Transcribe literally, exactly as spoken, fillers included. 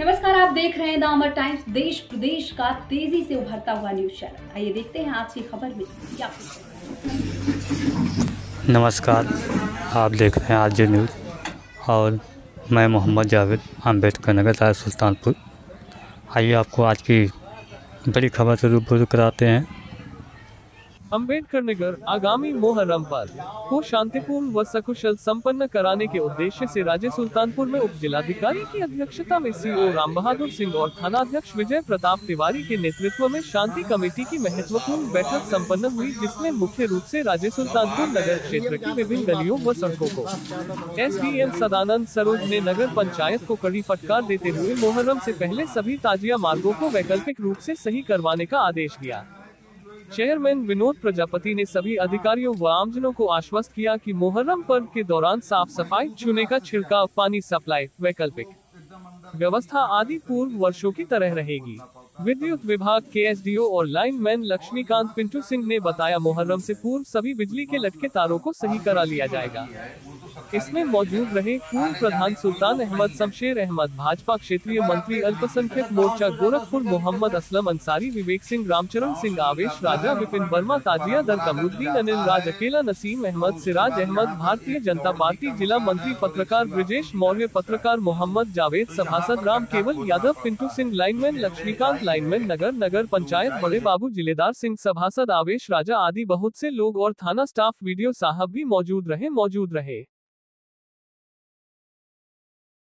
नमस्कार, आप देख रहे हैं द अमर टाइम्स। देश प्रदेश का तेजी से उभरता हुआ न्यूज चैनल। आइए देखते हैं आज की खबर में क्या कुछ है। नमस्कार, आप देख रहे हैं आज जो न्यूज़ और मैं मोहम्मद जावेद, अम्बेडकर नगर, राय सुल्तानपुर। आइए आपको आज की बड़ी खबर से रूबरू कराते हैं। अम्बेडकर नगर आगामी मोहर्रम पर्व को शांतिपूर्ण व सकुशल संपन्न कराने के उद्देश्य से राजे सुल्तानपुर में उप जिलाधिकारी की अध्यक्षता में सीओ राम बहादुर सिंह और थानाध्यक्ष विजय प्रताप तिवारी के नेतृत्व में शांति कमेटी की महत्वपूर्ण बैठक संपन्न हुई, जिसमें मुख्य रूप से राजे सुल्तानपुर नगर क्षेत्र की विभिन्न गलियों व सड़कों को एसडीएम सदानंद सरोज ने नगर पंचायत को कड़ी फटकार देते हुए मुहर्रम से पहले सभी ताजिया मार्गों को वैकल्पिक रूप से सही करवाने का आदेश दिया। चेयरमैन विनोद प्रजापति ने सभी अधिकारियों व आमजनों को आश्वस्त किया कि मुहर्रम पर्व के दौरान साफ सफाई, चूने का छिड़काव, पानी सप्लाई, वैकल्पिक व्यवस्था आदि पूर्व वर्षों की तरह रहेगी। विद्युत विभाग के एसडीओ और लाइनमैन लक्ष्मीकांत पिंटू सिंह ने बताया, मुहर्रम से पूर्व सभी बिजली के लटके तारों को सही करा लिया जाएगा। इसमें मौजूद रहे पूर्व प्रधान सुल्तान अहमद, शमशेर अहमद, भाजपा क्षेत्रीय मंत्री अल्पसंख्यक मोर्चा गोरखपुर मोहम्मद असलम अंसारी, विवेक सिंह, रामचरण सिंह, आवेश राजा, विपिन वर्मा, ताजिया दर, कमरुद्दीन, अनिल राज अकेला, नसीम अहमद, सिराज अहमद, भारतीय जनता पार्टी जिला मंत्री, पत्रकार ब्रिजेश मौर्य, पत्रकार मोहम्मद जावेद, सभासद राम केवल यादव, पिंटू सिंह, लाइनमैन लक्ष्मीकांत, लाइनमैन नगर नगर पंचायत बड़े बाबू, जिलेदार सिंह, सभासद आवेश राजा आदि बहुत से लोग और थाना स्टाफ वीडियो साहब भी मौजूद रहे मौजूद रहे